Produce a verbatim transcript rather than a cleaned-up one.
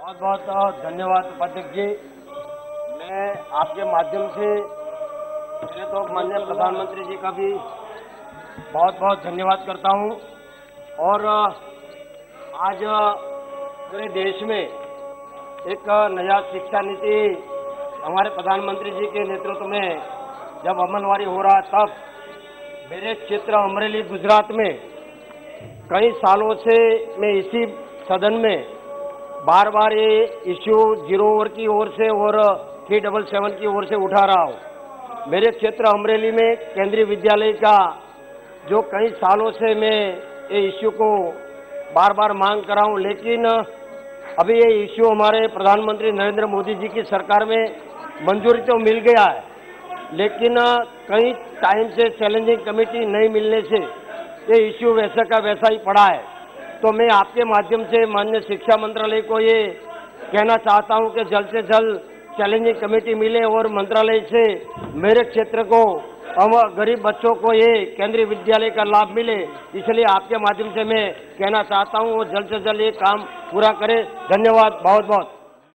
बहुत बहुत धन्यवाद उपाध्यक्ष जी। मैं आपके माध्यम से पहले तो माननीय प्रधानमंत्री जी का भी बहुत बहुत धन्यवाद करता हूं। और आज पूरे देश में एक नया शिक्षा नीति हमारे प्रधानमंत्री जी के नेतृत्व में जब अमलवारी हो रहा, तब मेरे क्षेत्र अमरेली गुजरात में कई सालों से मैं इसी सदन में बार बार ये इश्यू जीरो ओवर की ओर से और थ्री डबल सेवन की ओर से उठा रहा हूँ। मेरे क्षेत्र अमरेली में केंद्रीय विद्यालय का जो कई सालों से मैं ये इश्यू को बार बार मांग कर रहा हूँ, लेकिन अभी ये इश्यू हमारे प्रधानमंत्री नरेंद्र मोदी जी की सरकार में मंजूरी तो मिल गया है, लेकिन कई टाइम से चैलेंजिंग कमेटी नहीं मिलने से ये इश्यू वैसा का वैसा ही पड़ा है। तो मैं आपके माध्यम से माननीय शिक्षा मंत्रालय को ये कहना चाहता हूं कि जल्द से जल्द चैलेंजिंग कमेटी मिले और मंत्रालय से मेरे क्षेत्र को हम गरीब बच्चों को ये केंद्रीय विद्यालय का लाभ मिले। इसलिए आपके माध्यम से मैं कहना चाहता हूं वो जल्द से जल्द ये काम पूरा करे। धन्यवाद बहुत बहुत।